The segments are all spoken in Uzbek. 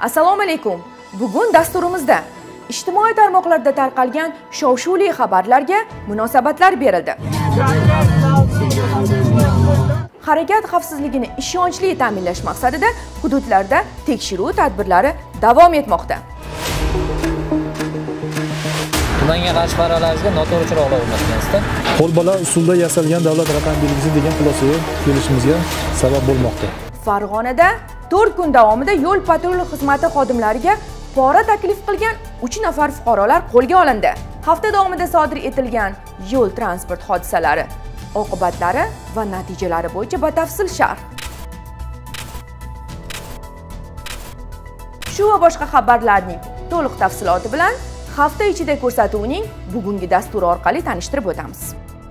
Assalomu alaykum. Bugun dasturimizda ijtimoiy tarmoqlarda tarqalgan shov-shuvli xabarlarga munosabatlar berildi. Harakat xavfsizligini ishonchli ta'minlash maqsadida hududlarda tekshiruv tadbirlari davom etmoqda. Tumanga qarshi fuqarolarga noto'g'ri chiroqlar o'rnatmasdan qo'lbola usulda yasalgan davlat raqam belgisi degan xulosaga kelishimizga sabab bo'lmoqda. Farg'onada 4 kun davomida yo'l patrul xizmati xodimlariga pora taklif qilgan 3 nafar fuqarolar qo'lga olindi. Hafta davomida sodir etilgan yo'l transport hodisalari, oqibatlari va natijalari bo'yicha batafsil sharh. Shu va boshqa xabarlarning to'liq tafsiloti bilan hafta ichida ko'rsatuvning bugungi dasturi orqali tanishtirib o'tamiz.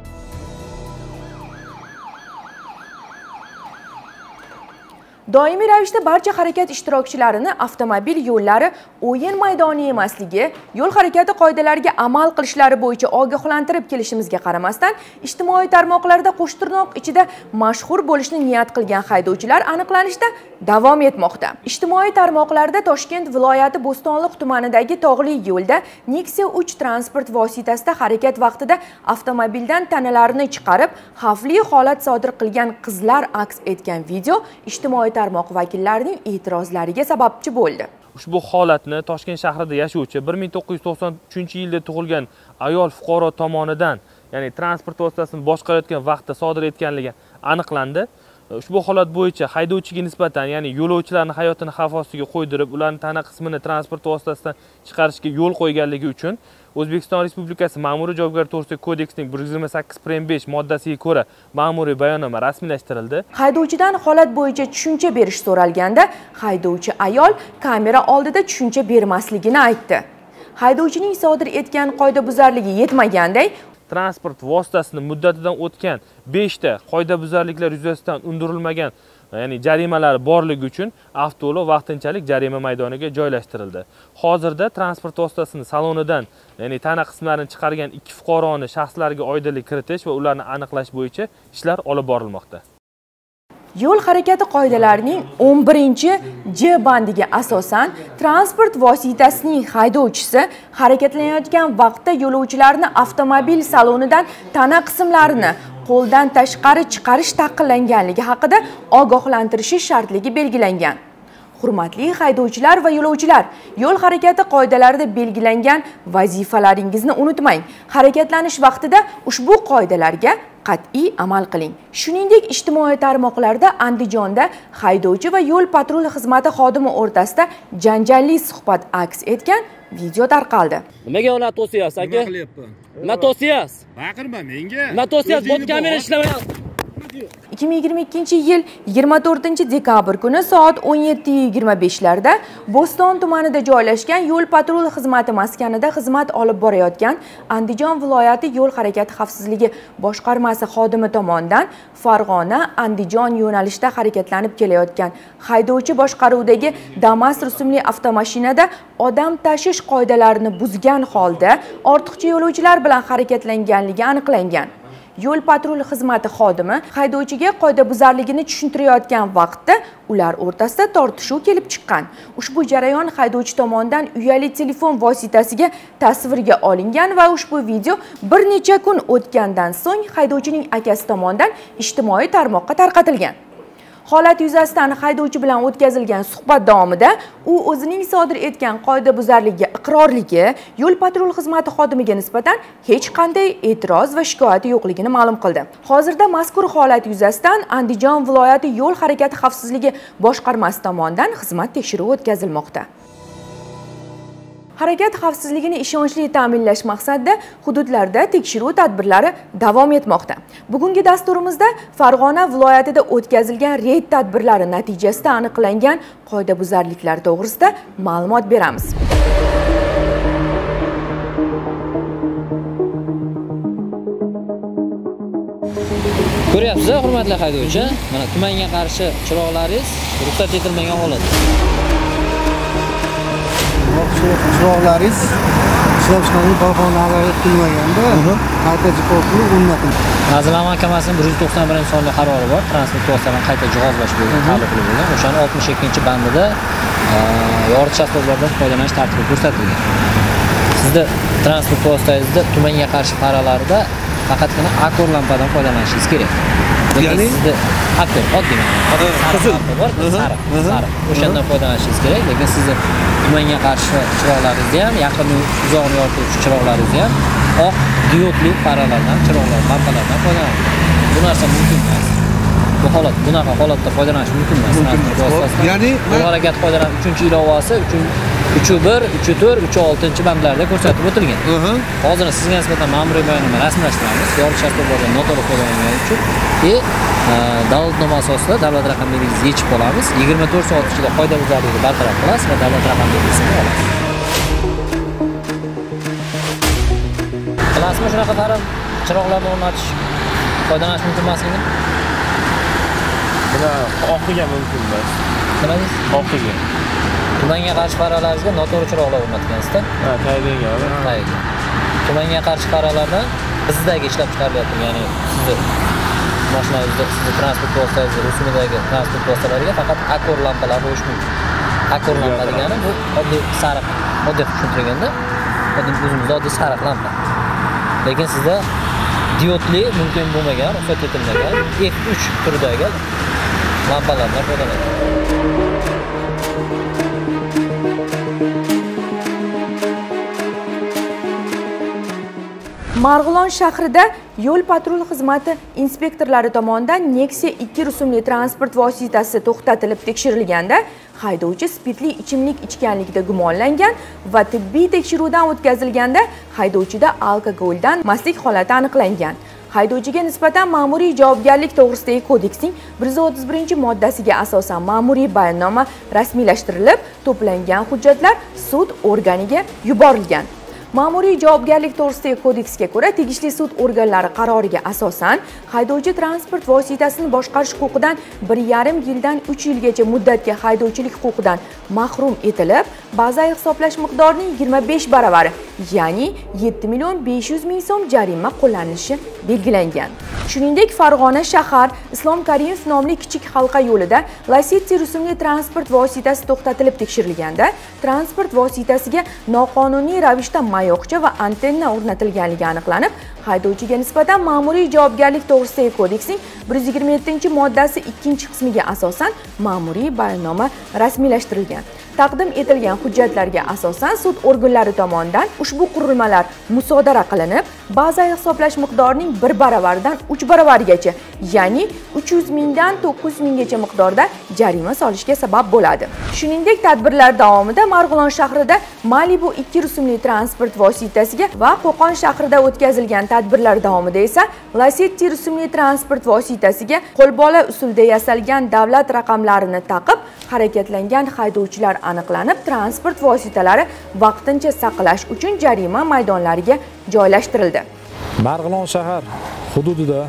Doimiy ravishda barcha harakat ishtirokchilarini avtomobil yo'llari o'yin maydoni emasligi, yo'l harakati qoidalariga amal qilishlari bo'yicha ogohlantirib kelishimizga qaramasdan, ijtimoiy tarmoqlarda qo'shtirnoq ichida mashhur bo'lishni niyat qilgan haydovchilar aniqlanishda davom etmoqda. Ijtimoiy tarmoqlarda Toshkent viloyati Bo'stonliq tumanidagi tog'li yo'lda Nexia 3 transport vositasida harakat vaqtida avtomobildan tanalarni chiqarib, xavfli holat sodir qilgan qizlar aks etgan video ijtimoiy tarmoq vakillarining e'tirozlariga sababchi bo'ldi. Ushbu holatni Toshkent shahrida yashovchi 1993-yilda tug'ilgan ayol fuqaro tomonidan, ya'ni transport vositasini boshqarayotgan vaqtda sodir etganligi aniqlandi. Ushbu holat bo'yicha haydovchiga nisbatan, ya'ni yo'lovchilarning hayotini xavf ostiga qo'ydirib, ularning tana qismini transport vositasidan chiqarishga yo'l qo'yganligi uchun O'zbekiston Respublikasi Ma'muriy javobgarlik to'g'risidagi kodeksning 128.5 moddasiga ko'ra ma'muriy bayonnoma rasmiylashtirildi. Haydovchidan holat bo'yicha tushuncha berish so'ralganda, haydovchi ayol kamera oldida tushuncha bermasligini aytdi. Haydovchining sodir etgan qoidabuzarligi yetmaganday, transport vositasini muddatidan o'tgan 5 ta qoidabuzarliklar yuzasidan undirilmagan, ya'ni jarimalari borligi uchun avtoulov vaqtinchalik jarima maydoniga joylashtirildi. Hozirda transport vositasini salonidan, ya'ni tana qismlarini chiqargan 2 fuqaroni shaxslarga oydinlik kiritish va ularni aniqlash bo'yicha ishlar olib borilmoqda. Yo'l harakati qoidalarining 11-J bandiga asosan transport vositasining haydovchisi harakatlanayotgan vaqtda yo'lovchilarni avtomobil salonidan tana qismlarini qo'ldan tashqari chiqarish taqiqlanganligi haqida ogohlantirishi shartligi belgilangan. Hurmatli haydovchilar va yo'lovchilar, yo'l harakati qoidalarida belgilangan vazifalaringizni unutmang. Harakatlanish vaqtida ushbu qoidalarga qat'iy amal qiling. Shuningdek, ijtimoiy tarmoqlarda Andijonda haydovchi va yo'l patrul xizmati xodimi o'rtasida janjalli suhbat aks etgan video tarqaldi. Nimaga ular to'siyapsiz aka? Nima to'siyapsiz? Baqirma menga. Nima to'siyapsiz? Bot kamera ishlamayapti. 2022 yil 24-dekabr kuni soat 17:25 larda Bo'ston tumanida joylashgan yo'l patrul xizmati maskanida xizmat olib borayotgan Andijon viloyati yo'l harakati xavfsizligi boshqarmasi xodimi tomonidan Farg'ona-Andijon yo'nalishida harakatlanib kelayotgan haydovchi boshqaruvidagi Damas rusumli avtomashinada odam tashish qoidalarini buzgan holda ortiqcha yo'lovchilar bilan harakatlanganligi aniqlangan. Yo'l patrul xizmati xodimi haydovchiga qoidabuzarligini tushuntirayotgan vaqtda ular o'rtasida tortishuv kelib chiqqan. Ushbu jarayon haydovchi tomonidan uyali telefon vositasiga tasvirga olingan va ushbu video bir necha kun o'tgandan so'ng haydovchining akasi tomonidan ijtimoiy tarmoqqa tarqatilgan. Holat yuzasidan haydovchi bilan o'tkazilgan suhbat davomida u o'zining sodir etgan qoidabuzarligiga iqrorligi, yo'l patrul xizmati xodimiga nisbatan hech qanday e'tiroz va shikoyati yo'qligini ma'lum qildi. Hozirda mazkur holat yuzasidan Andijon viloyati yo'l harakati xavfsizligi boshqarmasi tomonidan xizmat tekshiruvi o'tkazilmoqda. Harakat xavfsizligini ishonchli ta'minlash maqsadida hududlarda tekshiruv tadbirlari davom etmoqda. Bugungi dasturimizda Farg'ona viloyatida o'tkazilgan reyd tadbirlari natijasida aniqlangan qoidabuzarliklar to'g'risida ma'lumot beramiz. Ko'ryapsiz, hurmatli haydovchi, mana tumanga qarshi chiroqlaringiz ruxsat etilmagan holatda. Chiroqlaringiz ishlab chiqargan korxonalar qilmaganda qayta jihozini o'rnatildi. Vazirlar Mahkamasining 191-sonli qarori bor. Transport vositalarini qayta jihozlash bilan taalluqli bo'lgan. O'shaning 62-bandida yoritish asboblardan foydalanish tartibi ko'rsatilgan. Sizda transport vositangizda tumanga qarshi faralarida faqatgina akor lampadan foydalanishingiz kerak. Ya'ni sizda akor oddiy lampa bor, sariq. O'shandan foydalanishingiz kerak, lekin sizni tumanga qarshi chiroqlaringizda ham, yaqin uzoqni yorituvchi chiroqlaringizda ham oq diodli faralardan, chiroqlar, lampalardan foydalanasiz. Bu narsa mumkin emas. Bu holat, bunaqa holatda foydalanish mumkin emas. Ya'ni yo'l harakat qoidalarining 3-ilovasi 3.1, 3.4, 3.6 bandlarda ko'rsatib o'tilgan. Hozir sizga nisbatan ma'muriy bayonnoma rasmiylashtiramiz. Yoritish asboblaridan noto'g'ri foydalangan uchun davlatnoma asosida davlat raqam belgisizni yechib olamiz. 24 soat ichida qoidabuzarlikni bartaraf qilasiz va davlat raqam belgisini olasiz. Bilasizmi shunaqa taraf chiroqlarni o'rnatish foydalanish mumkin emasligini? Buni oqiga mumkin emas. Nima deysiz? Oqiga. Tumanga qarshi faralaringizga noto'g'ri chiroqlar o'rnatgansizda? Ha, tayyorlangan. Tayyorlangan. Tumanga qarshi faralardan bizdagi ishlab chiqarilyapti, ya'ni sizni mashinangizda, sizni transport vositangizda rusumidagi transport vositalariga faqat akor lampalar qo'yish mumkin. Akor lampa degani bu oddiy sariq, oddiy tushuntirganda, o'zimizda oddiy sariq lampa. Lekin sizda diodli mumkin bo'lmagan, ruxsat etilmagan F3 turidagi lampalardan foydalanadi. Marg'ilon shahrida yo'l patrul xizmati inspektorlari tomonidan Nexia 2 rusumli transport vositasi to'xtatilib tekshirilganda haydovchi spirtli ichimlik ichganlikda gumonlangan va tibbiy tekshiruvdan o'tkazilganda haydovchida alkogoldan mastlik holati aniqlangan. Haydovchiga nisbatan ma'muriy javobgarlik to'g'risidagi kodeksning 131-moddasiga asosan ma'muriy bayonnoma rasmiylashtirilib, to'plangan hujjatlar sud organiga yuborilgan. Ma'muriy javobgarlik to'g'risidagi kodeksga ko'ra, tegishli sud organlari qaroriga asosan haydovchi transport vositasini boshqarish huquqidan 1,5 yildan 3 yilgacha muddatga haydovchilik huquqidan mahrum etilib, bazaviy hisoblash miqdorining 25 baravari, ya'ni 7.500.000 so'm jarima qo'llanilishi belgilangan. Shuningdek, Farg'ona shahar Islom Karimov nomli kichik halqa yo'lida Lacetti rusumli transport vositasi to'xtatilib tekshirilganda, transport vositasiga noqonuniy ravishda mayoqcha va antenna o'rnatilganligi aniqlanib, haydovchiga nisbatan ma'muriy javobgarlik to'g'risidagi kodeksning 127-moddasi 2-qismiga asosan ma'muriy bayonnoma rasmiylashtirilgan. Taqdim etilgan hujjatlarga asosan sud organlari tomonidan ushbu qurilmalar musodara qilinib, bazaviy hisoblash miqdorining 1 baravaridan 3 baravarigacha, ya'ni 300 mingdan 900 minggacha miqdorda jarima solishga sabab bo'ladi. Shuningdek, tadbirlar davomida Marg'ilon shahrida Malibu 2 rusumli transport vositasiga va Qo'qon shahrida o'tkazilgan tadbirlar davomida esa Lacetti rusumli transport vositasiga qo'lbola usulda yasalgan davlat raqamlarini taqib harakatlangan haydovchilar aniqlanib, transport vositalari vaqtincha saqlash uchun jarima maydonlariga joylashtirildi. Marg'ilon shahar hududida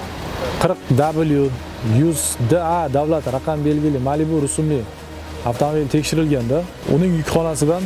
40W100DA davlat raqam belgili Malibu rusumli avtomobil tekshirilganda, uning yukxonasidan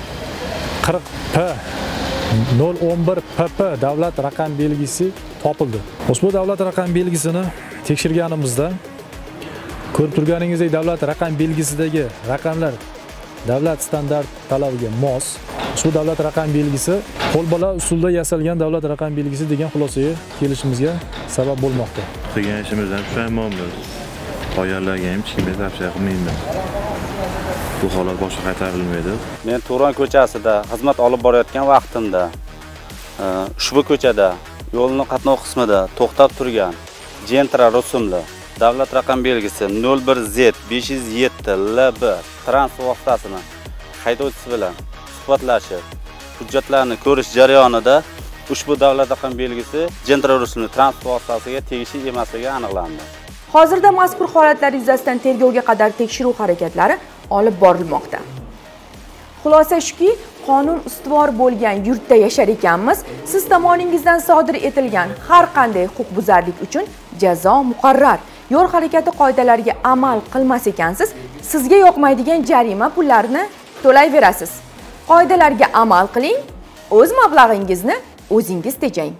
40P011PP davlat raqam belgisi topildi. Ushbu davlat raqam belgisini tekshirganimizda ko'rib turganingizdek davlat raqam belgisidagi raqamlar davlat standart talabiga mos. Ushbu davlat raqam belgisi qo'lbola usulda yasalgan davlat raqam belgisi degan xulosaga kelishimizga sabab bo'lmoqda. Qilgan ishimizdan pushaymonmiz. Qolganlarga ham hech kimga tavsiya qilmayman. Bu holat boshqa qaytarilmaydi. Men Turon ko'chasida xizmat olib borayotgan vaqtimda ushbu ko'chada yo'lning qatnov qismida to'xtab turgan Gentra rusumli davlat raqam belgisi 01Z507LB transport vositasini haydovchisi bilan suhbatlashib, hujjatlarni ko'rish jarayonida ushbu davlat raqam belgisi Gentra rusumli transport vositasiga tegishli emasligi aniqlandi. Hozirda mazkur holatlar yuzasidan tergovga qadar tekshiruv harakatlari olib borilmoqda. Xulosa shuki, qonun ustuvor bo'lgan yurtda yashar ekanmiz, siz tomoningizdan sodir etilgan har qanday huquqbuzarlik uchun jazo muqarrar. Yo'l harakati qoidalariga amal qilmas ekansiz, sizga yoqmaydigan jarima pullarini to'layverasiz. Qoidalarga amal qiling, o'z mablag'ingizni o'zingiz tejang.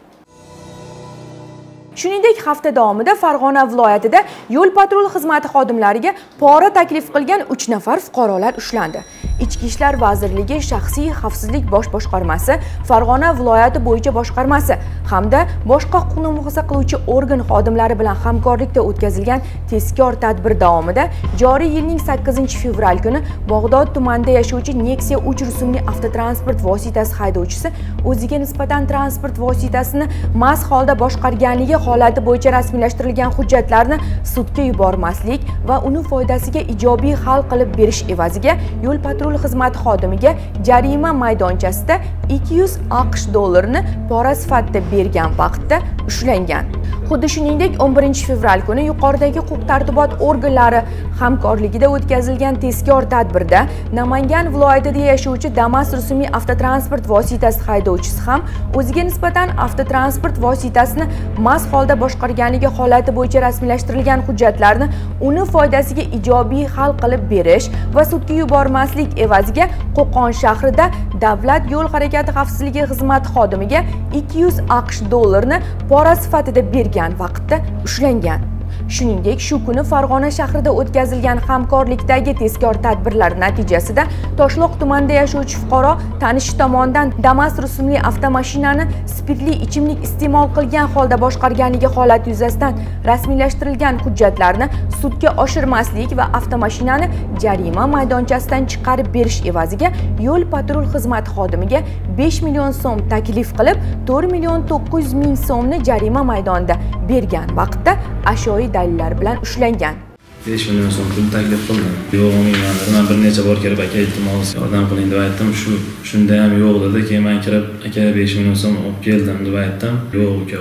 Shuningdek, hafta davomida Farg'ona viloyatida yo'l patrul xizmati xodimlariga pora taklif qilgan 3 nafar fuqarolar ushlandi. Ichki ishlar vazirligi shaxsiy xavfsizlik bosh boshqarmasi, Farg'ona viloyati bo'yicha boshqarmasi hamda boshqa huquqni muhofaza qiluvchi organ xodimlari bilan hamkorlikda o'tkazilgan tezkor tadbir davomida joriy yilning 8-fevral kuni Bog'dod tumanida yashovchi Nexia 3 rusumli avtotransport vositasi haydovchisi o'ziga nisbatan transport vositasini mast holda boshqarganligi holati bo'yicha rasmiylashtirilgan hujjatlarni sudga yubormaslik va uni foydasiga ijobiy hal qilib berish evaziga yo'l patrul xizmati xodimiga jarima maydonchasida 200 AQSh dollarini pora sifatida bergan vaqtda ushlangan. Xuddi shuningdek 11-fevral kuni yuqoridagi huquq-tartibot organlari hamkorligida o'tkazilgan tezkor tadbirda Namangan viloyatida yashovchi Damas rusumli avtotransport vositasi haydovchisi ham o'ziga nisbatan avtotransport vositasini mast holda boshqarganligi holati bo'yicha rasmiylashtirilgan hujjatlarni uni foydasiga ijobiy hal qilib berish va sudga yubormaslik evaziga Qo'qon shahrida Davlat yo'l harakati xavfsizligi xizmati xodimiga 200 AQSh dollarini pora sifatida bergan vaqtda ushlangan. Shuningdek, shu kuni Farg'ona shahrida o'tkazilgan hamkorlikdagi tezkor tadbirlar natijasida Toshloq tumanida yashovchi fuqaro tanishi tomonidan Damas rusumli avtomashinani spirtli ichimlik iste'mol qilgan holda boshqarganligi holati yuzasidan rasmiylashtirilgan hujjatlarni sudga oshirmaslik va avtomashinani jarima maydonchasidan chiqarib berish evaziga yo'l patrul xizmati xodimiga 5 million so'm taklif qilib, 4 million 900 ming so'mni jarima maydonida bergan vaqtda ashyoviy dalillar bilan ushlangan. 5 million so'm pul taklif qildim. Yo'q, olmayman. Men bir necha bor kirib, aka iltimos yordam qiling deb aytdim. Shunda ham yo'q dedi. Keyin men kirib, aka 5 million so'm olib keldim deb aytdim. Yo'q, aka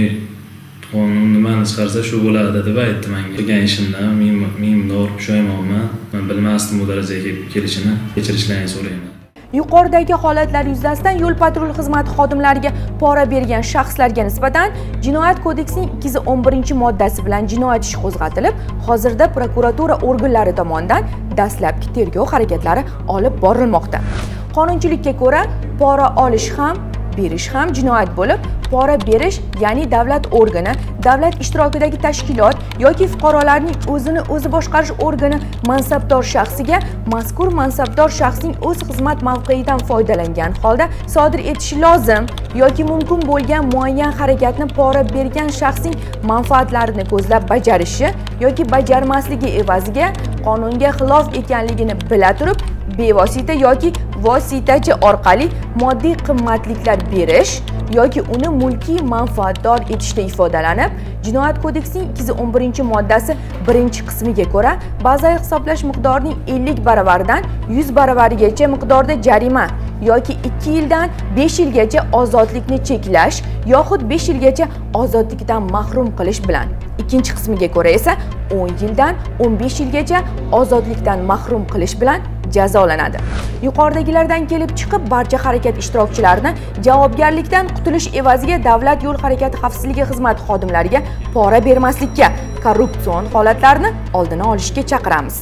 qonun nimani chiqarsa shu bo'ladi deb aytdi menga. Qilgan ishimdan minnatdor, pushaymonman. Men bilmasdim bu darajaga kelishini. Kechirishlarini so'rayman. Yuqoridagi holatlar yuzasidan yo'l patrul xizmati xodimlariga pora bergan shaxslarga nisbatan Jinoyat kodeksining 211-moddasi bilan jinoyat ishi qo'zg'atilib, hozirda prokuratura organlari tomonidan dastlabki tergov harakatlari olib borilmoqda. Qonunchilikka ko'ra, pora olish ham, berish ham jinoyat bo'lib, pora berish, ya'ni davlat organi, davlat ishtirokidagi tashkilot yoki fuqarolarning o'zini o'zi boshqarish organi mansabdor shaxsiga mazkur mansabdor shaxsning o'z xizmat mavqeyidan foydalangan holda sodir etishi lozim yoki mumkin bo'lgan muayyan harakatni pora bergan shaxsning manfaatlarini ko'zlab bajarishi yoki bajarmasligi evaziga qonunga xilof ekanligini bila turib bevosita yoki vositachi orqali moddiy qimmatliklar berish yoki uni mulkiy manfaatdor etishda ifodalanib, Jinoyat kodeksining 211-moddasi 1-qismiga ko'ra bazaviy hisoblash miqdorining 50 baravaridan 100 baravarigacha miqdorda jarima yoki 2 yildan 5 yilgacha ozodlikni cheklash yoxud 5 yilgacha ozodlikdan mahrum qilish bilan, ikkinchi qismiga ko'ra esa 10 yildan 15 yilgacha ozodlikdan mahrum qilish bilan jazolanadi. Yuqoridagilardan kelib chiqib, barcha harakat ishtirokchilarini javobgarlikdan qutulish evaziga Davlat yo'l harakati xavfsizligi xizmati xodimlariga pora bermaslikka, korrupsion holatlarni oldini olishga chaqiramiz.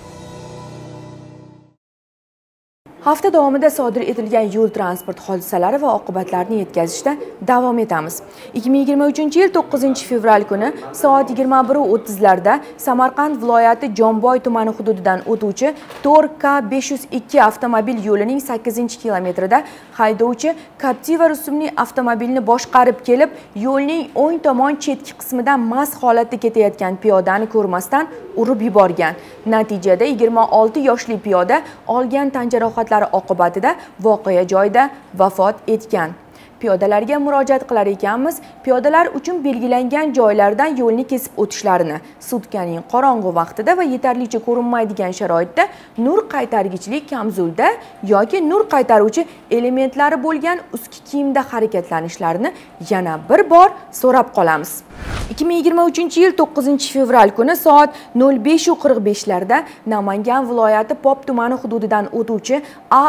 Hafta davomida sodir etilgan yo'l transport hodisalari va oqibatlarini yetkazishda davom etamiz. 2023-yil 9-fevral kuni soat 21:30 larda Samarqand viloyati Jomboy tumani hududidan o'tuvchi Tor-K 502 avtomobil yo'lining 8-kilometrida haydovchi Captiva rusumli avtomobilni boshqarib kelib, yo'lning o'ng tomon chetki qismidan mast holatda ketayotgan piyodani ko'rmasdan urib yuborgan. Natijada 26 yoshli piyoda olgan tan jarohatlari oqibatida voqea joyida vafot etgan. Piyodalarga murojaat qilar ekanmiz, piyodalar uchun belgilangan joylardan yo'lni kesib o'tishlarini, sutkaning qorong'u vaqtida va yetarlicha ko'rinmaydigan sharoitda nur qaytargichli kamzulda yoki nur qaytaruvchi elementlari bo'lgan ustki kiyimda harakatlanishlarini yana bir bor so'rab qolamiz. 2023-yil 9-fevral kuni soat 05:45larda Namangan viloyati Pop tumani hududidan o'tuvchi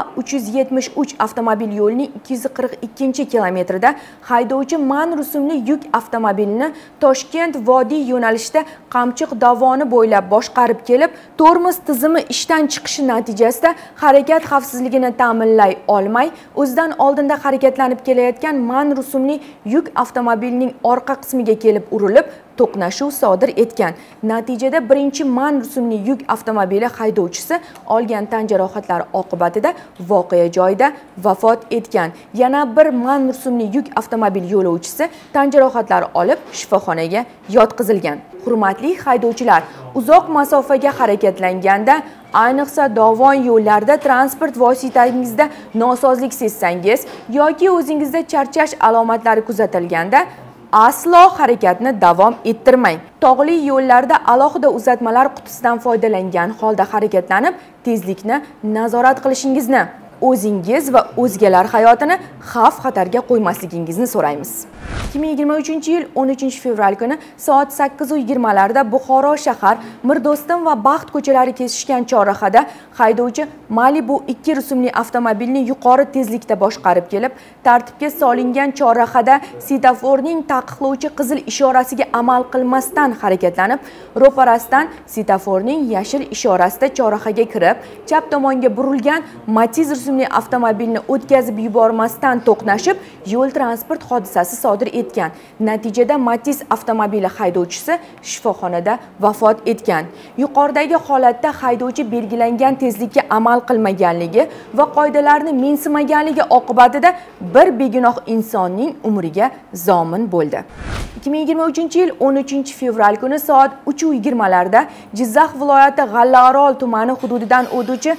A373 avtomobil yo'lining 242-kilometrida haydovchi man rusumli yuk avtomobilini Toshkent Vodiy yo'nalishida Qamchiq dovoni bo'ylab boshqarib kelib, tormoz tizimi ishdan chiqishi natijasida harakat xavfsizligini ta'minlay olmay, o'zidan oldinda harakatlanib kelayotgan man rusumli yuk avtomobilining orqa qismiga kelib urilib, to'qnashuv sodir etgan. Natijada birinchi man rusumli yuk avtomobili haydovchisi olgan tan jarohatlari oqibatida voqea joyida vafot etgan. Yana bir man rusumli yuk avtomobil yo'lovchisi tan jarohatlari olib shifoxonaga yotqizilgan. Hurmatli haydovchilar, uzoq masofaga harakatlanganda, ayniqsa dovon yo'llarida transport vositangizda nosozlik sezsangiz yoki o'zingizda charchash alomatlari kuzatilganda aslo harakatni davom ettirmang. Tog'li yo'llarda alohida uzatmalar qutisidan foydalangan holda harakatlanib, tezlikni nazorat qilishingizni, o'zingiz va o'zgalar hayotini xavf-xatarga qo'ymasligingizni so'raymiz. 2023-yil 13-fevral kuni soat 8:20 larda Buxoro shahar Mirdostin va Baxt ko'chalari kesishgan chorrahada haydovchi Malibu 2 rusumli avtomobilni yuqori tezlikda boshqarib kelib, tartibga solingan chorrahada svetoforning taqiqlovchi qizil ishorasiga amal qilmasdan harakatlanib, ro'parasidan svetoforning yashil ishorasida chorrahaga kirib, chap tomonga burilgan Matiz rusumli avtomobilni o'tkazib yubormasdan to'qnashib, yo'l transport hodisasi sodir etgan. Natijada Matiz avtomobili haydovchisi shifoxonada vafot etgan. Yuqoridagi holatda haydovchi belgilangan tezlikka amal qilmaganligi va qoidalarni mensimaganligi oqibatida bir begunoh insonning umriga zomin bo'ldi. 2023-yil 13-fevral kuni soat 3:20 larda Jizzax viloyati G'allaorol tumani hududidan o'tuvchi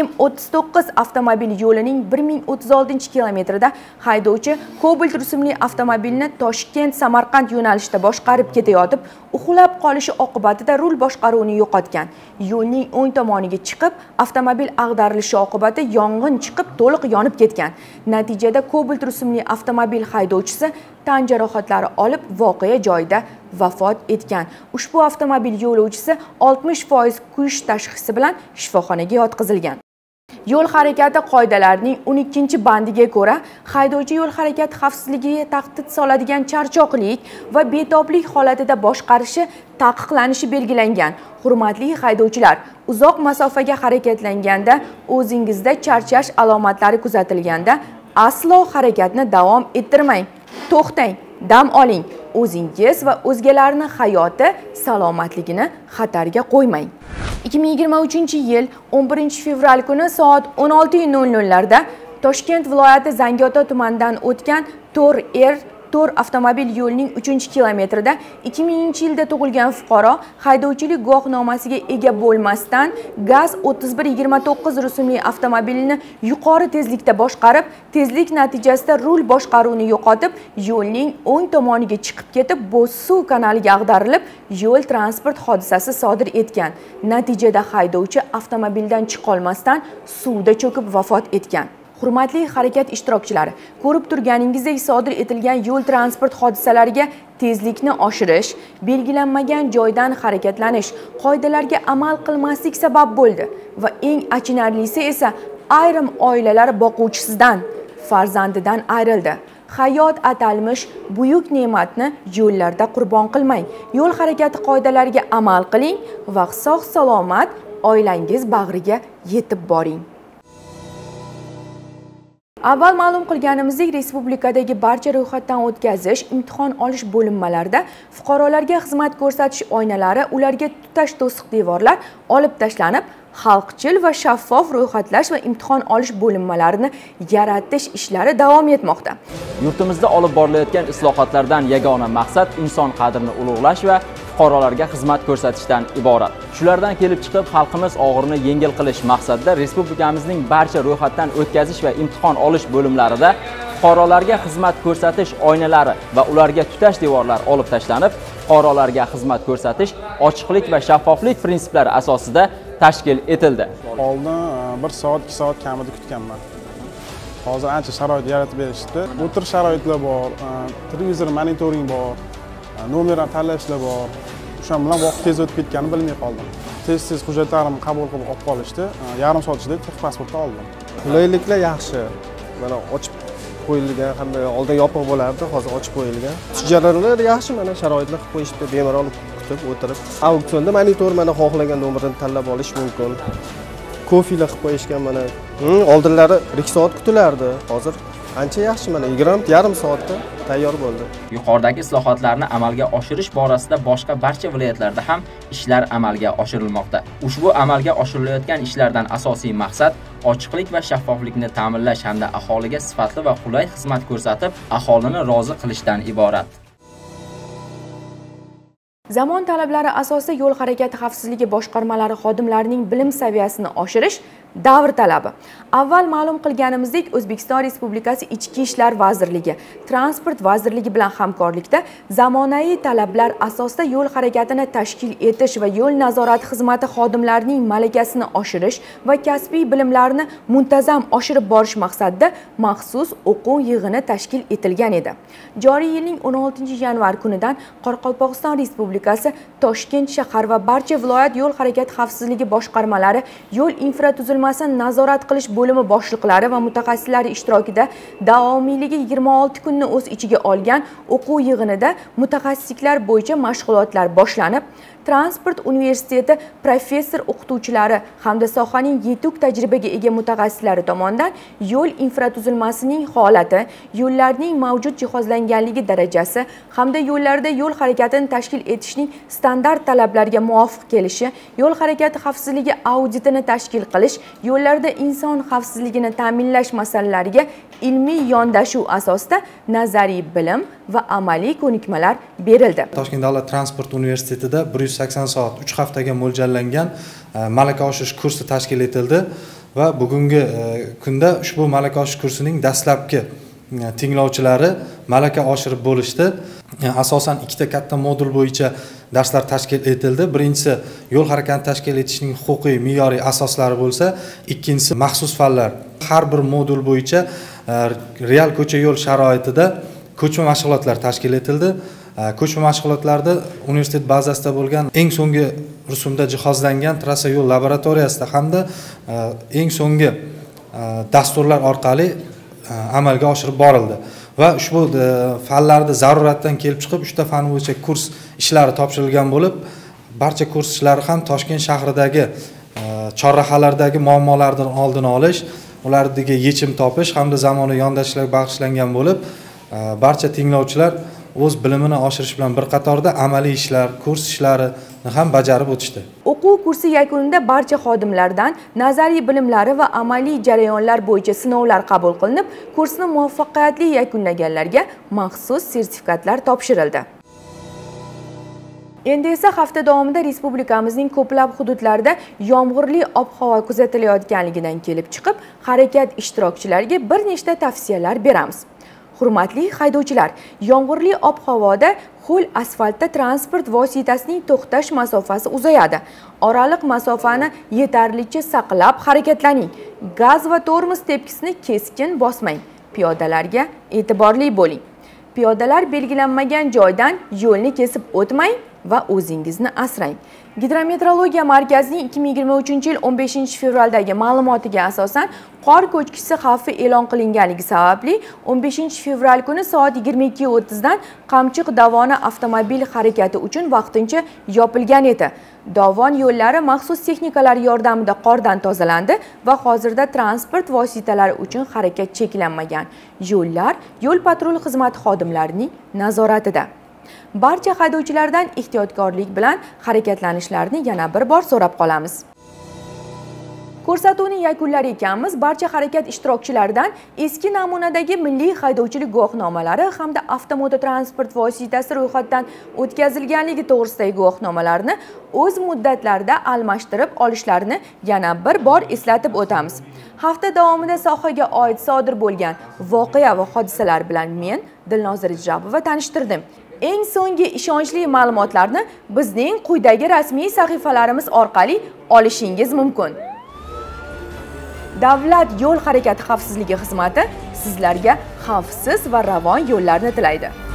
M39 avtomobil yo'lining 1036-kilometrida haydovchi Cobalt rusumli avtomobilni Toshkent-Samarqand yo'nalishida boshqarib ketayotib, uxlab qolishi oqibatida rul boshqaruvini yo'qotgan. Yo'lning o'ng tomoniga chiqib, avtomobil ag'darilishi oqibatida yong'in chiqib, to'liq yonib ketgan. Natijada Cobalt rusumli avtomobil haydovchisi tan jarohatlari olib voqea joyida vafot etgan. Ushbu avtomobil yo'lovchisi 60% kuyish tashxisi bilan shifoxonaga yotqizilgan. Yo'l harakati qoidalarining 12-bandiga ko'ra, haydovchi yo'l harakati xavfsizligiga tahdid soladigan charchoqlik va betoblik holatida boshqarishi taqiqlanishi belgilangan. Hurmatli haydovchilar, uzoq masofaga harakatlanganda, o'zingizda charchash alomatlari kuzatilganda, aslo harakatni davom ettirmang. To'xtang, dam oling. O'zingiz va o'zgalarning hayoti, salomatligini xatarga qo'ymang. 2023-yil 11-fevral kuni soat 16:00 larda Toshkent viloyati Zangiota tumanidan o'tgan Tor avtomobil yo'lining 3-kilometrida 2000-yilda tug'ilgan fuqaro haydovchilik guvohnomasiga ega bo'lmasdan Gaz 3129 rusumli avtomobilni yuqori tezlikda boshqarib, tezlik natijasida rul boshqaruvini yo'qotib, yo'lning o'ng tomoniga chiqib ketib, Bo'zsuv kanaliga ag'darilib, yo'l transport hodisasi sodir etgan. Natijada haydovchi avtomobildan chiqa olmasdan suvda cho'kib vafot etgan. Hurmatli harakat ishtirokchilari, ko'rib turganingizdek sodir etilgan yo'l transport hodisalariga tezlikni oshirish, belgilanmagan joydan harakatlanish, qoidalarga amal qilmaslik sabab bo'ldi va eng achinarlisi esa ayrim oilalar boquvchisidan, farzandidan ayrildi. Hayot atalmish buyuk ne'matni yo'llarda qurbon qilmang. Yo'l harakati qoidalariga amal qiling va sog' salomat oilangiz bag'riga yetib boring. Avval ma'lum qilganimizdek, respublikadagi barcha ro'yxatdan o'tkazish, imtihon olish bo'linmalarida fuqarolarga xizmat ko'rsatish oynalari, ularga tutash to'siq devorlar olib tashlanib, xalqchil va shaffof ro'yxatlash va imtihon olish bo'linmalarini yaratish ishlari davom etmoqda. Yurtimizda olib borilayotgan islohotlardan yagona maqsad inson qadrini ulug'lash va fuqarolarga xizmat ko'rsatishdan iborat. Shulardan kelib chiqib, xalqimiz og'irini yengil qilish maqsadida respublikamizning barcha ro'yxatdan o'tkazish va imtihon olish bo'limlarida fuqarolarga xizmat ko'rsatish oynalari va ularga tutash devorlar olib tashlanib, fuqarolarga xizmat ko'rsatish ochiqlik va shaffoflik prinsiplari asosida tashkil etildi. Oldin 1 soat, 2 soat kamida kutganman. Hozir ancha sharoit yaratib berishdi. O'tirish sharoitlar bor, televizor monitoring bor. nomerdan tanlashlar bor. O'sha bilan vaqt tez o'tib ketganini bilmay qoldim. Tez hujjatlarimni qabul qilib olib qolishdi. Yarim soat ichida texpasportni oldim. Qulayliklar yaxshi. Mana ochib qo'yilgan, hamda oldin yopiq bo'lardi, hozir ochib qo'yilgan. Jarayonlar yaxshi, mana sharoitlar qilib qo'yishdi, bemalol kutib o'tirib. Auksionda monitor mana xohlagan nomerni tanlab olish mumkin. Kofilar qilib qo'yishgan mana. Oldinlari 2 soat kutilardi. Hozir ancha yaxshi, mana 20 soatda tayyor bo'ldi. Yuqoridagi islohotlarni amalga oshirish borasida boshqa barcha viloyatlarda ham ishlar amalga oshirilmoqda. Ushbu amalga oshirilayotgan ishlardan asosiy maqsad ochiqlik va shaffoflikni ta'minlash hamda aholiga sifatli va qulay xizmat ko'rsatib, aholini rozi qilishdan iborat. Zamon talablari asosida yo'l harakati xavfsizligi boshqarmalari xodimlarining bilim saviyasini oshirish davr talabi. Avval ma'lum qilganimizdek, O'zbekiston Respublikasi Ichki ishlar vazirligi, Transport vazirligi bilan hamkorlikda zamonaviy talablar asosida yo'l harakatini tashkil etish va yo'l nazorati xizmati xodimlarining malakasini oshirish va kasbiy bilimlarini muntazam oshirib borish maqsadida maxsus o'quv yig'ini tashkil etilgan edi. Joriy yilning 16-yanvar kunidan Qoraqalpog'iston Respublikasi Toshkent shahar va barcha viloyat yo'l harakati xavfsizligi boshqarmalari yo'l infratuzilmasini nazorat qilish bo'limi boshliqlari va mutaxassislari ishtirokida davomiyligi 26 kunni o'z ichiga olgan o'quv yig'inida mutaxassisliklar bo'yicha mashg'ulotlar boshlanib, Transport universiteti professor o'qituvchilari hamda sohaning yetuk tajribaga ega mutaxassislari tomonidan yo'l infratuzilmasining holati, yo'llarning mavjud jihozlanganligi darajasi hamda yo'llarda yo'l harakatini tashkil etishning standart talablariga muvofiq kelishi, yo'l harakati xavfsizligi auditini tashkil qilish, yo'llarda inson xavfsizligini ta'minlash masalalariga ilmiy yondashuv asosida nazariy bilim va amaliy ko'nikmalar berildi. Toshkent davlat transport universitetida 180 soat 3 haftaga mo'ljallangan malaka oshirish kursi tashkil etildi va bugungi kunda ushbu malaka oshirish kursining dastlabki tinglovchilari malaka oshirib bo'lishdi. Asosan ikkita katta modul bo'yicha darslar tashkil etildi. Birinchisi yo'l harakatini tashkil etishning huquqiy me'yoriy asoslari bo'lsa, ikkinchisi maxsus fanlar. Har bir modul bo'yicha real ko'cha yo'l sharoitida ko'chma mashg'ulotlar tashkil etildi. Ko'chma mashg'ulotlarda universitet bazasida bo'lgan eng so'nggi rusumda jihozlangan trassa yo'l laboratoriyasida hamda eng so'nggi dasturlar orqali amalga oshirib borildi va ushbu fanlarni zaruratdan kelib chiqib 3 ta fan bo'yicha kurs ishlari topshirilgan bo'lib, barcha kurs ishlari ham Toshkent shahridagi chorrahalardagi muammolardan oldini olish, ularga yechim topish hamda zamonaviy yondashishlarga bag'ishlangan bo'lib, barcha tinglovchilar o'z bilimini oshirish bilan bir qatorda amaliy ishlar, kurs ishlarini ham bajarib o'tishdi. O'quv kursi yakunida barcha xodimlardan nazariy bilimlari va amaliy jarayonlar bo'yicha sinovlar qabul qilinib, kursni muvaffaqiyatli yakunlaganlarga maxsus sertifikatlar topshirildi. Endi esa hafta davomida respublikamizning ko'plab hududlarida yomg'irli ob-havo kuzatilayotganligidan kelib chiqib, harakat ishtirokchilariga bir nechta tavsiyalar beramiz. Hurmatli haydovchilar, yomg'irli ob-havoda ho'l asfaltda transport vositasining to'xtash masofasi uzayadi. Oraliq masofani yetarlicha saqlab harakatlaning. Gaz va tormoz tepkisini keskin bosmang. Piyodalarga e'tiborli bo'ling. Piyodalar belgilanmagan joydan yo'lni kesib o'tmang va o'zingizni asrang. Gidrometeorologiya markazining 2023-yil 15-fevraldagi ma'lumotiga asosan qor ko'chkisi xavfi e'lon qilinganligi sababli 15-fevral kuni soat 22:30 dan Qamchiq Dovoni avtomobil harakati uchun vaqtincha yopilgan edi. Dovon yo'llari maxsus texnikalar yordamida qordan tozalandi va hozirda transport vositalari uchun harakat cheklanmagan. Yo'llar yo'l patrul xizmati xodimlarining nazoratida. Barcha haydovchilardan ehtiyotkorlik bilan harakatlanishlarini yana bir bor so'rab qolamiz. Ko'rsatuvning yakunlari ekanmiz. Barcha harakat ishtirokchilaridan eski namunadagi milliy haydovchilik guvohnomalari hamda avtomototransport vositasi ro'yxatdan o'tkazilganligi to'g'risidagi guvohnomalarni o'z muddatlarida almashtirib olishlarini yana bir bor eslatib o'tamiz. Hafta davomida sohaga oid sodir bo'lgan voqea va hodisalar bilan men Dilnozir Ijabova tanishtirdim. Eng so'nggi ishonchli ma'lumotlarni bizning quyidagi rasmiy sahifalarimiz orqali olishingiz mumkin. Davlat yo'l harakati xavfsizligi xizmati sizlarga xavfsiz va ravon yo'llarni tilaydi.